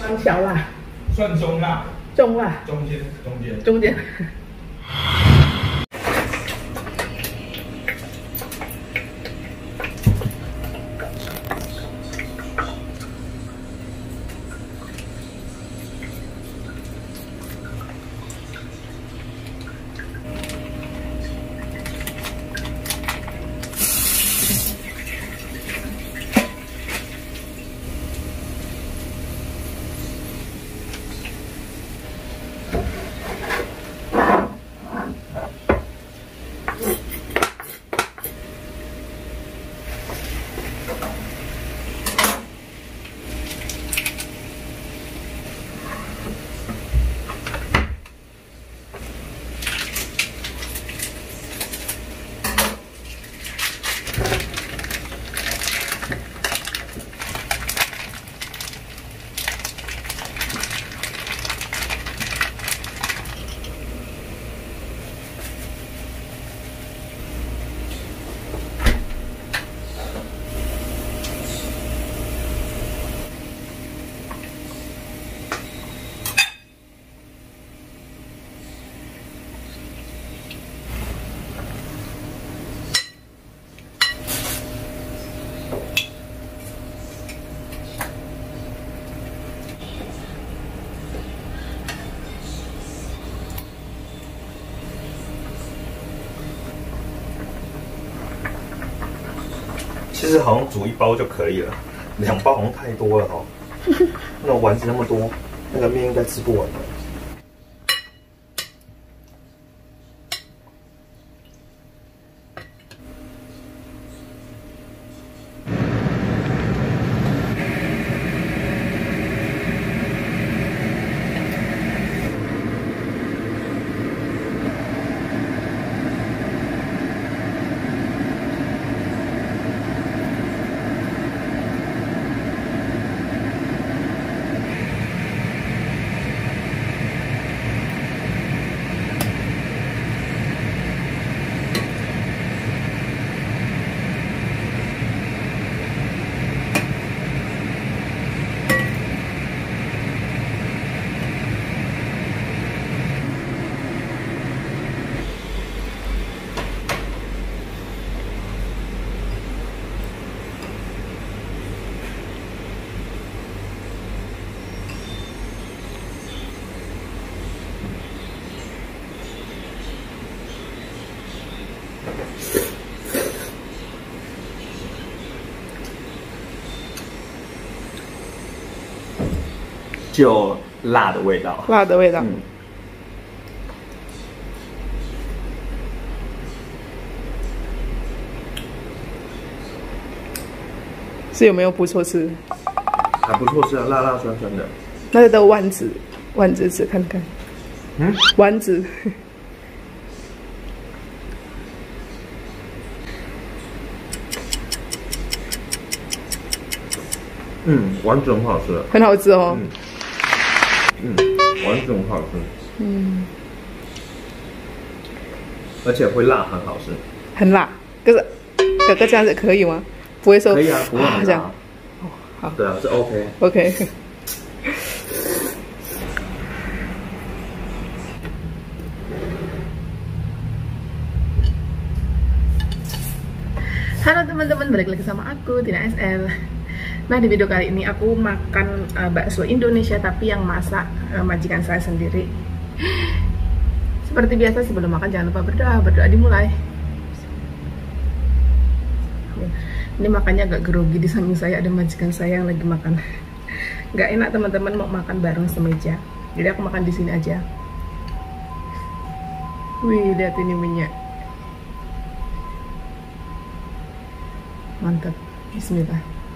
算小辣， 算中辣， 中辣， 中间。 其实好像煮1包就可以了，2包好像太多了哦。那丸子那么多，那个面应该吃不完的。就辣的味道， 辣的味道。是有没有不错吃？ 还不错吃啊，辣辣酸酸的。 那个丸子吃看看。 嗯， 丸子。 丸子很好吃， 很好吃哦。 丸子很好吃。而且会辣，很好吃。 很辣，可是哥哥这样子可以吗？不会说可以啊，不会很辣。 哦，好。 对啊，是 OK。 OK。Halo teman-teman, balik lagi sama aku Tina SL. Nah, di video kali ini aku makan bakso Indonesia tapi yang masak majikan saya sendiri. Seperti biasa sebelum makan jangan lupa berdoa dimulai. Ini makannya agak grogi, di samping saya ada majikan saya yang lagi makan. Gak enak teman-teman mau makan bareng semeja. Jadi aku makan di sini aja. Wih, lihat ini minyak. Mantap. Bismillah.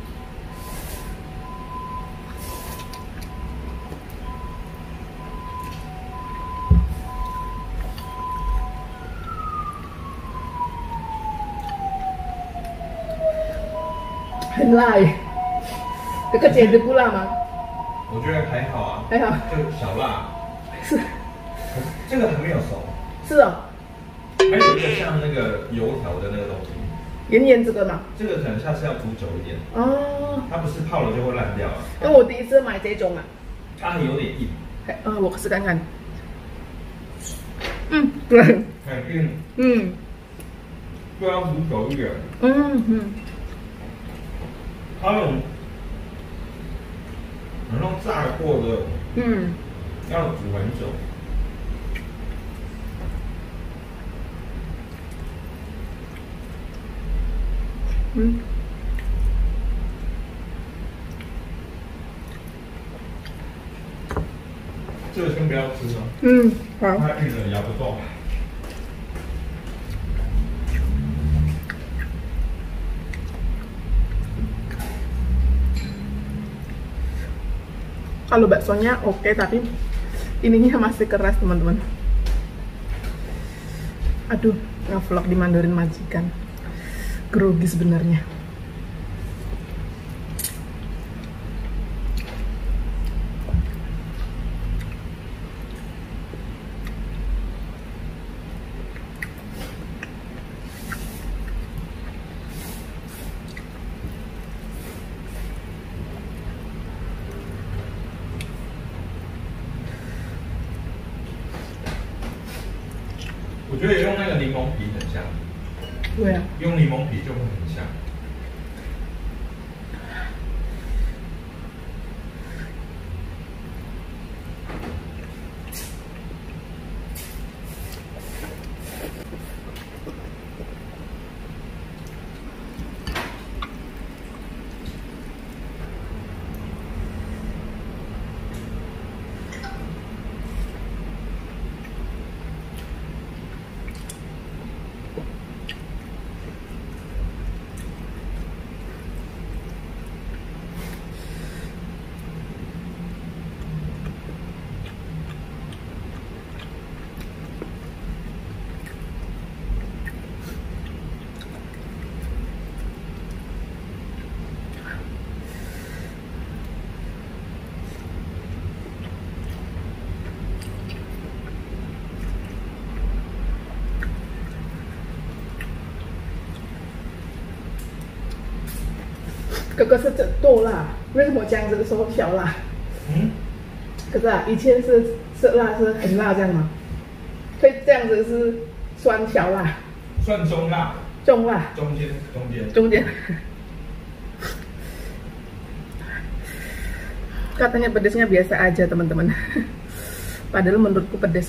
很辣耶，这个简直不辣吗？ 我觉得还好啊， 还好， 就小辣。 是， 这个还没有熟。 是哦。 还有一个像那个油条的那个东西。 盐盐这个嘛？ 这个可能下次要煮久一点。 哦。 它不是泡了就会烂掉啊。 因为我第一次买这种啊。 它有点硬， 我试看看。对， 很硬，就要煮久一点。它那种很像炸过的，要煮很久。这个先不要吃了。 好。 它硬的咬不动。 Kalau baksonya oke, tapi ininya masih keras teman-teman. Aduh, ngevlog di Mandarin majikan, grogi sebenarnya. 我觉得用那个柠檬皮很像。 对啊， 用柠檬皮就会很像。哥哥是剁辣，为什么这样子说小辣？可是以前是辣是很辣这样吗？所以这样子是酸小辣，算中辣， 中辣，中间。Katanya pedesnya biasa aja teman-teman. Padahal menurutku pedes.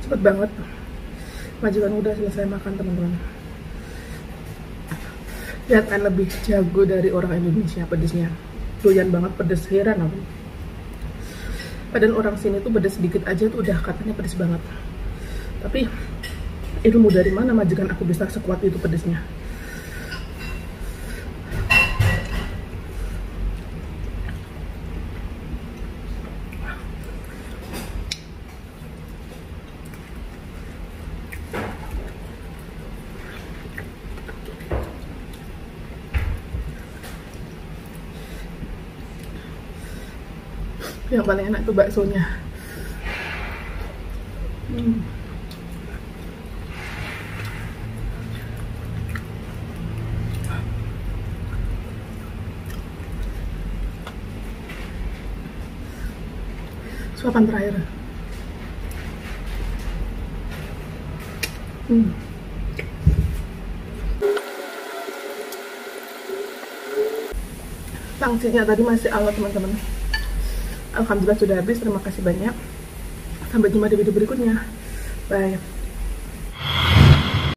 cepet banget. Majikan udah selesai makan teman-teman. Lihat kan lebih jago dari orang Indonesia pedesnya. Doyan banget pedes, heran aku. Padahal orang sini tuh pedes sedikit aja tuh udah katanya pedes banget. Tapi ilmu dari mana majikan aku bisa sekuat itu pedesnya? Yang paling enak tuh baksonya. Suapan terakhir. Pangsinya tadi masih awal teman-teman. Alhamdulillah sudah habis. Terima kasih banyak. Sampai jumpa di video berikutnya. Bye.